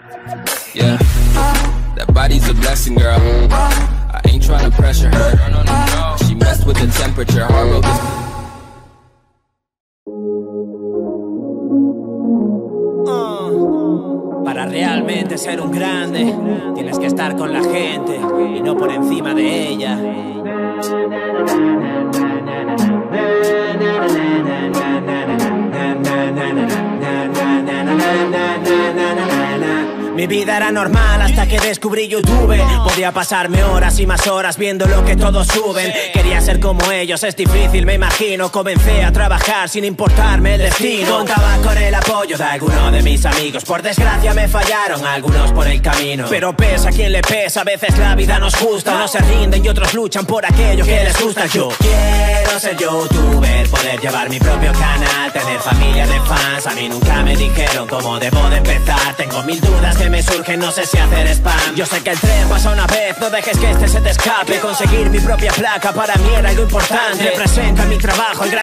Yeah, that body's a blessing, girl. I ain't tryna pressure her. She messed with the temperature, hard road this. Para realmente ser un grande, tienes que estar con la gente y no por encima de ella. Mi vida era normal hasta que descubrí YouTube. Podía pasarme horas y más horas viendo lo que todos suben. Quería ser como ellos, es difícil, me imagino. Comencé a trabajar sin importarme el destino. Contaba con el apoyo de alguno de mis amigos. Por desgracia me fallaron algunos por el camino. Pero pesa quien le pesa, a veces la vida nos gusta. Unos se rinden y otros luchan por aquello que les gusta. Yo quiero ser youtuber, poder llevar mi propio canal, tener familia de fans. A mí nunca me dijeron cómo debo de empezar. Tengo mil dudas que me surgen, no sé si hacer spam. Yo sé que el tren pasa una vez, no dejes que este se te escape. Conseguir mi propia placa para mí era algo importante. Representa mi trabajo, el gran